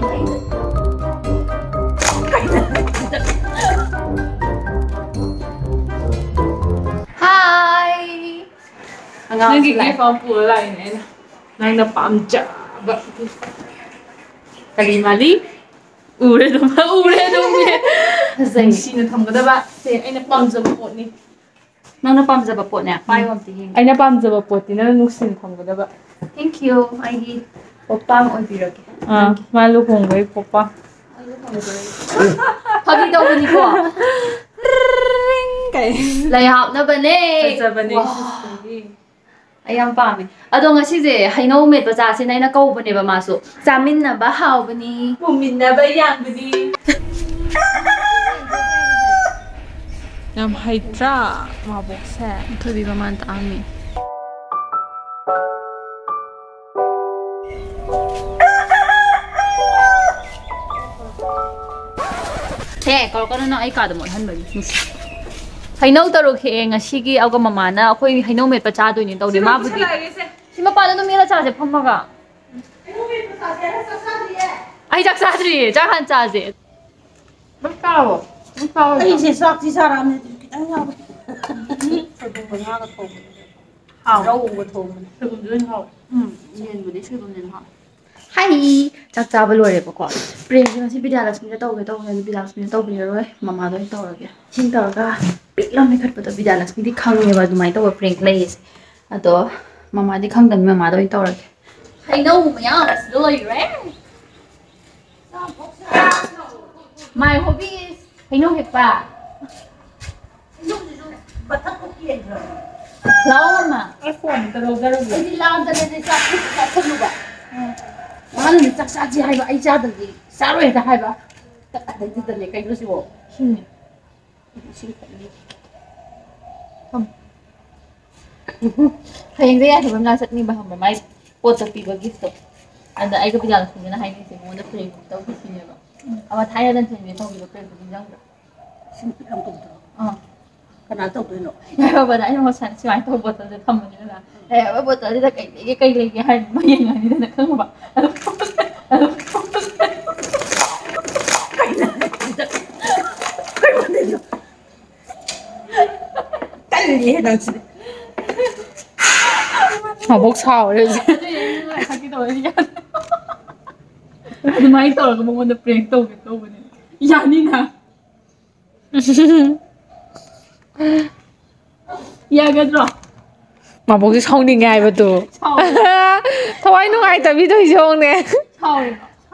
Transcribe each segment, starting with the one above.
Hi. Nagiging pampulan eh. Nang napamjaba. Kalimali. Ure dum ye. Zai sino thamgada se aina pamjaba pot ni. Nang na pamjaba pot ne. Pai om ti. Aina pamjaba pot ni na nuksin thamgada ba. Thank you. Ai oppa oi pirake. Malu khongbai popa. Phagi daw bani ko. Lai hap na bane. Fajabane. Ayam pami. Ado nga si je haino met ba cha sin na kau bane ba masu. Chamin na ba haw bani. Pumin na ba yang bani. Nam haitra mabok sa. Thubi ba man ta ami. Hey, kalau kau nak ikat demo han bagi. Hainau taruh ke ngasi ki aku mama na aku hainau met pecah tu ni tahu di mana budi. Si mapa dah tu mila caje pun maga. Ai jak sadri, jangan caje. Berkau, berkau. Ai si sak si saram ni kita ngau. Sebab mana kau tahu. Hao, rau kau tahu. Sebab dia hao. Yen budi sebab dia hao. Hi, chắc chắn với lùi đấy bác. Bây giờ mình bây giờ là mình tàu cái tàu này bây giờ mình tàu bây giờ rồi, mama đôi tàu rồi kìa. Xin tàu cả, biết lắm mấy khách bắt đầu bây giờ là mình đi khang nhiều và tụi mày tàu ở prank lấy, à đó, mama đi khang đần mama đôi tàu rồi kìa. Hay đâu mà nhá, lùi rồi. My hobbies, hay đâu hết ba. Bắt thắt không kiên rồi. Lâu mà. iPhone talo daro. Cái gì làm cho nên sao không được à? Mana ni tak saja hai ba ai cha dal di saru ta hai ba tak ada di dal kai lu si wo sini sini không hay dia thì bấm set ni baham mai pot tapi ba gift ada ai ko pijal sini na hai ni si mo na free tau ki sini ba ama thai dan sini tau ki free ko jang ba Xin không công tao. Cái nào tao tụi nó. ya ba dai mo san si ai tau bot de tham ni na ba bot de kai le ki hai ma yin ni na khang ba Cái gì hết đâu chị. Mabok sao đấy. Hagi daw yan. Ano may ito, kung mga na-prank to, ito ba nila? Yanin ha. Yagan ro. Mabok sao đi ngay vậy tu? Thôi nó ngay tại vì tôi xong nè. Chao.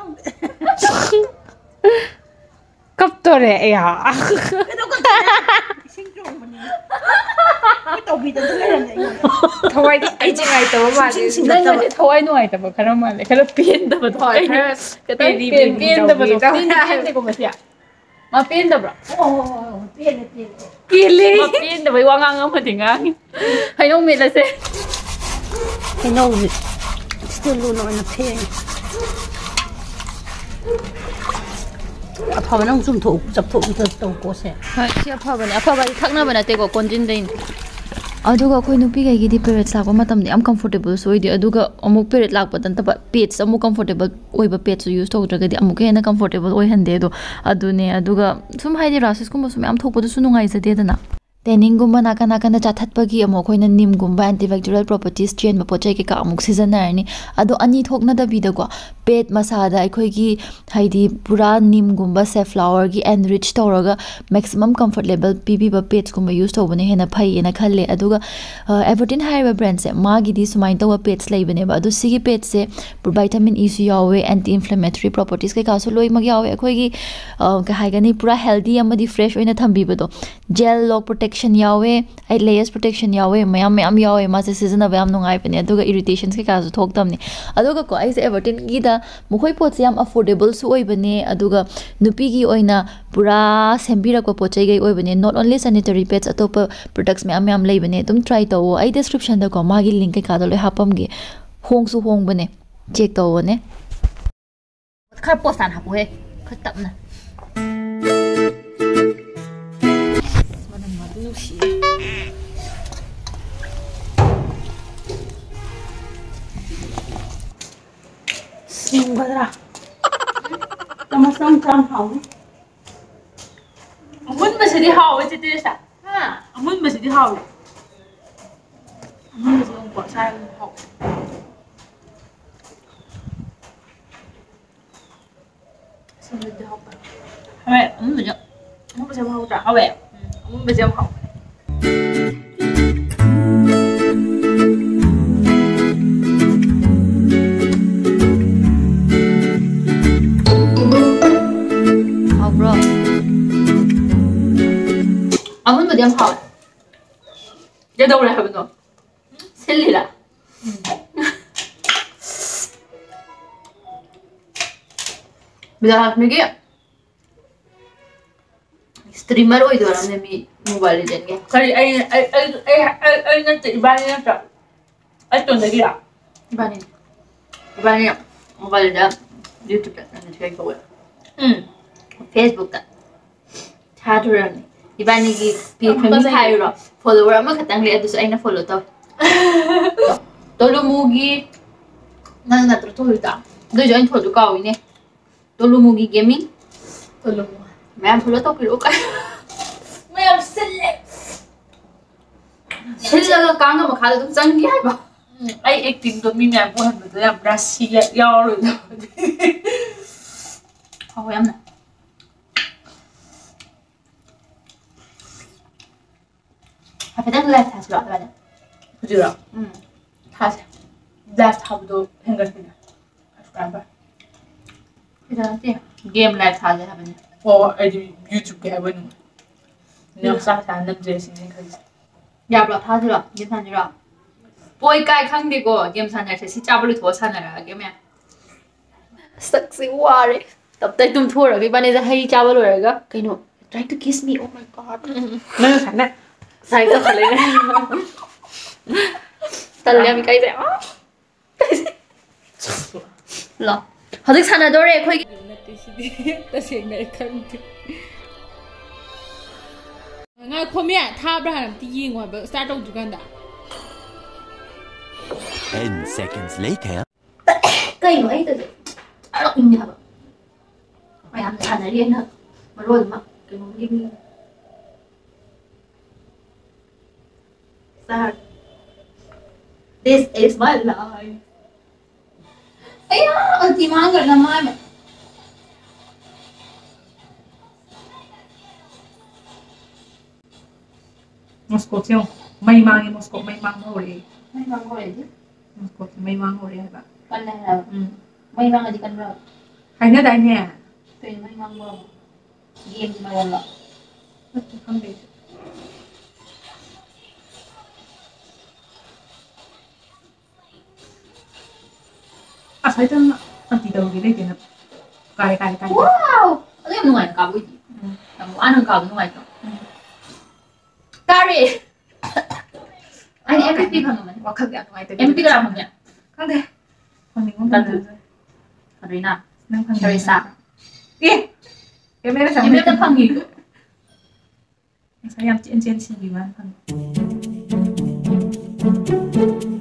Cấp tôi đấy à. Cái đâu có sinh trùng mà. Cái tàu bị tao thấy là vậy. Thôi ai chỉ ngay tao mà. Nên là thôi nuôi tập cái mà lại cái pin tập thôi. Cái pin tập pin ko ba siya? Ma pin tập bro. Tiền. Kili. Ma pin tập wang ang mo tingang. Hay nung mit la se. Cái nâu gì. Still luôn nó phèn. 아빠가 너무 좀 더 잡고 있었던 곳에. 시 아파가 탁나면 안 되고 건진데. aduga khoi nupi ga gi di period lakpa matam de am comfortable so idi aduga amuk period lakpa tan ta page amuk comfortable oi ba page use to draga di amuk hena comfortable oi hande do adune aduga sum haidi rasis kum sum am thokpa du su nungai jade dana tanning gumba nakana kana chathatpagi amo khoina nim gumba antibacterial properties chain ma pochai ke ka amuk season ni ado ani thokna da bi da go pet masada akhoi gi haidi pura nim gumba safflower gi enrich toraga maximum comfort level pp ba pets gumba use to bane hena phai ena khalle aduga everton higher brand se magi di sumai to pets lei bane ba adu sigi pet se vitamin e su yawe anti inflammatory properties ke ka so loi mag yawe akhoi gi ka hai gani pura healthy amadi fresh oina thambi bado gel lock protection yawe ai layers protection yawe mayam yawe ma se season of yam nungai bane aduga irritations ke ka so thok tamni aduga ko ai se everton gi da mukhoi pot se yam affordable su oi bane aduga nupi gi oina pura sembira ko pochai gai oi bane not only sanitary pads atop products me am lei bane tum try to ai description da ko magi link ke ka do le hapam gi hong su hong bane check to ne khar postan hapu he khatap na manam madu shi Sing badra. Tama sang hảo. Muốn mà sẽ đi hào với chị tiên sao? Ha, muốn mà sẽ đi hào. Muốn mà sẽ không quả sai học. Xong rồi đi học à? Mẹ, muốn mà nhở? Muốn mà sẽ học trả học bè. Muốn mà sẽ học. bro. 아무도 내 봐. 얘 đâu lại nó 실리라. bây giờ mấy cái streamer ôi rồi làm gì mobile legend cái cái ai nó chỉ ba nó chọn ai tuần này kia ba này mobile legend YouTube kan nanti kau Facebook kan Twitter ni ibani ki kami tayo ro follower ama katang lihat tu saya na follow tau tolu mugi nang na terus ita do join follow kau ini tolu mugi gaming tolu मैं follow tau kilo kan मैं अब select का काम में खाते तुम संग क्या है बा ai acting तो मी मैं बुहन में तो यार ब्रश ही यार रो हाँ यार ना phải đang left has loại vậy 그지라 다시 left 하고도 생각했냐 subscriber 그다음에 game left 하게 하면 아이디 유튜브 해보는 영상 다 남자 신경 가지 야블라 다지라 game 사느라 boy guy 강대고 game 사느라 시작을 더 사느라 game sexy वारे तब तक तुम थोड़ा भी बने जहाँ चावल होएगा कहीं try to kiss me oh my god मैं खाना साइड तो खले तल्ले मी काई ल हजिक साना दोरे खोइ तसेंना खन्थि nga khomya thabra ham ti yingwa ba start tou dukan da 10 seconds later kai no ai ta alo in ha ba mai am sana rian ha ma roi ma cái món gì Start. This is my life. Ayah, ti mangal na mama. Moscow chứ may mang đi Moscow may mang hồi đi May mang hồi chứ Moscow thì may mang hồi đi hả bạn Con này là may mang gì con rồi hay nữa đây nha Tùy may mang rồi game mà gần lọ không đi à thấy chân anh chỉ đầu cái đây thì nó cài wow cái ngoài cả buổi làm ăn hơn cả ngoài cả Kari anh em biết không mình hoặc khác ngoài em biết làm không nhỉ không thể còn mình không cần cần thử Karina nâng phần Teresa đi em biết em biết cái phần gì sao em trên gì mà phần